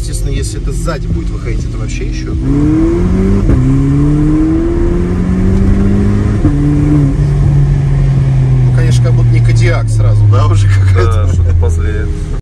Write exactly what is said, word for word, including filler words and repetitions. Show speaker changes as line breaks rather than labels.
естественно, если это сзади будет выходить, это вообще еще. Ну, конечно, как будто не Кодиак сразу, да, уже какая-то.
Да, что-то после